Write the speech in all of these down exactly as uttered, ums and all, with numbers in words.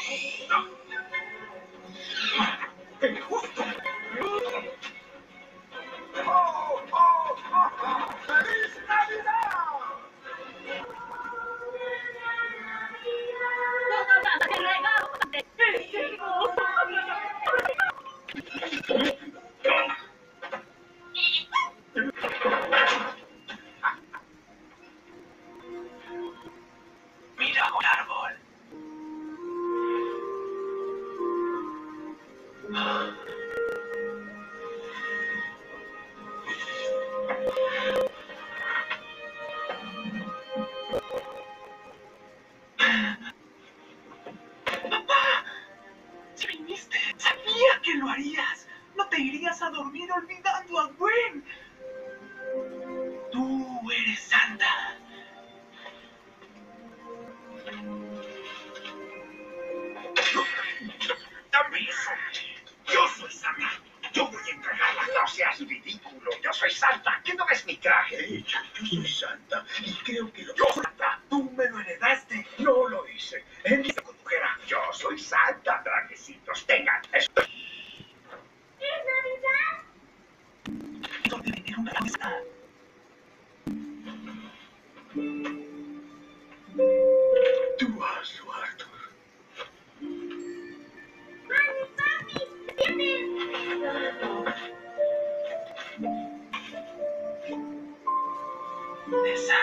¡Justo! ¡Oh, oh, oh, oh! ¡Feliz Navidad! ¡Todo nada de regalo! Mira un árbol. ¡Papá! ¡Si viniste! ¡Sabía que lo harías! ¡No te irías a dormir olvidando a Gwen! Tú eres Santa. ¡Dame eso! ¡Yo soy Santa! ¡Yo voy a entregarla! ¡No seas ridículo! ¡Yo soy Santa! ¿Qué no ves mi traje? De hecho, yo soy Santa y creo que lo... ¡Yo soy Santa! ¡Tú me lo heredaste! ¡No lo hice! ¡En mi condujera! ¡Yo soy Santa! ¡Trajecitos! ¡Tengan! ¡Esto! ¡Es Navidad! ¿Dónde vinieron una mesa? Tú hazlo, Arthur. ¡Mami, papi! ¡Atienden! Esa.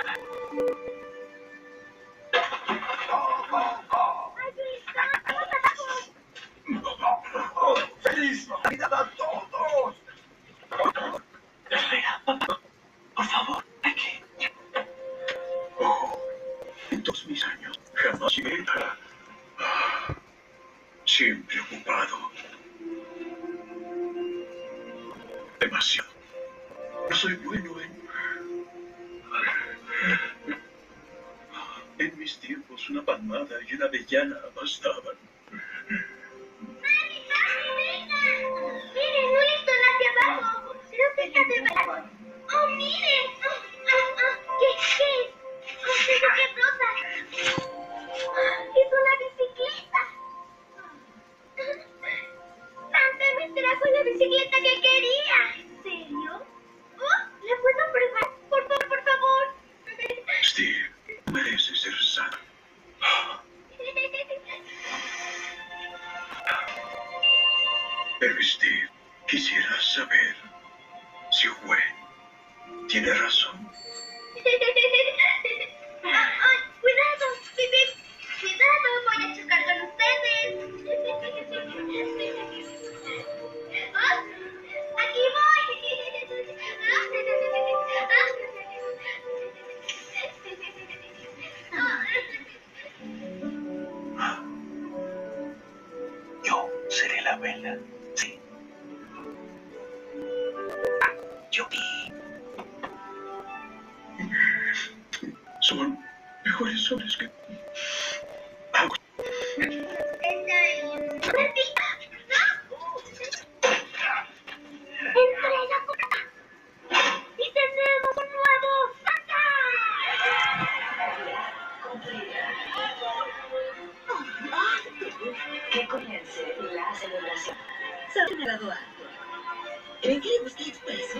¡Oh, oh, oh! ¡Allí está! ¡Vamos abajo! ¡Oh, ¡feliz Navidad a todos! Espera, papá. Por favor, aquí. Oh, en todos mis años jamás llegué a... Ah, siempre ocupado. Demasiado. No soy bueno en... En mis tiempos una palmada y una avellana bastaban. ¡Mami, papi, vengan! ¡Miren, un listón hacia abajo! ¡No deja de ver! ¡Oh, miren! ¡Oh, oh, oh! ¿Qué, qué es? ¡Oh, pero qué cosa! ¡Oh, es una bicicleta! ¡Santa me trajo la bicicleta que quería! ¿En serio? ¡Oh, la puedo probar! ¡Por favor, por favor! Steve, mereces ser sano. Pero Steve, quisiera saber si Gwen tiene razón. ¡Ay, cuidado! ¡Bip, cuidado! ¡Voy a chocar con ustedes! ¡Ah! ¡Aquí Ah, yo seré la vela. Sí. Ah, yo vi. Son mejores hombres que... Ah, ¡Entrega puerta! ¡Y tenemos un nuevo Santa! Que comience la celebración. ¿Sabe un helado Arthur? ¿Creen que le gusta el expreso?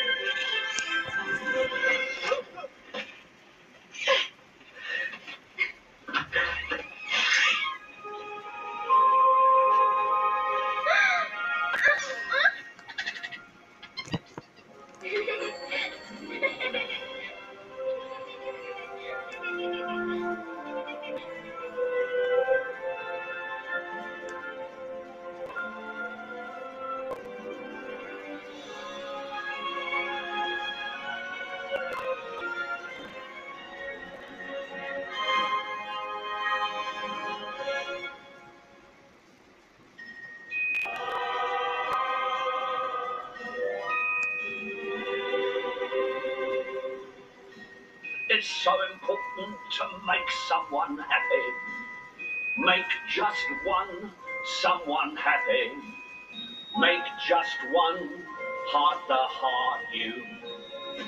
It's so important to make someone happy. Make just one someone happy. Make just one heart the heart you.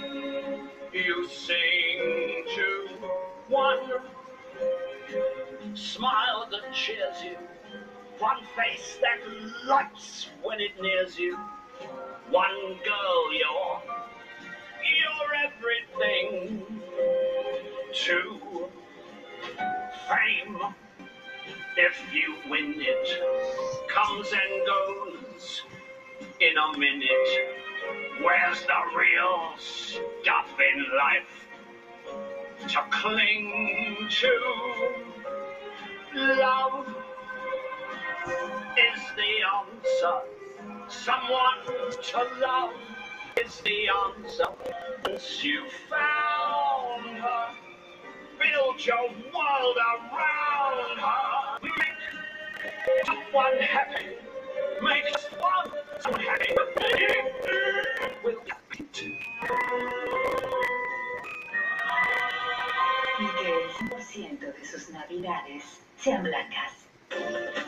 You sing to one smile that cheers you, one face that lights when it nears you, one girl you're, you're everything. Two, fame, if you win it, comes and goes in a minute. Where's the real stuff in life to cling to? Love is the answer. Someone to love is the answer. Once you found her, build your world around her. Make someone happy. Make someone happy. Will Y que el cien por ciento de sus navidades sean blancas.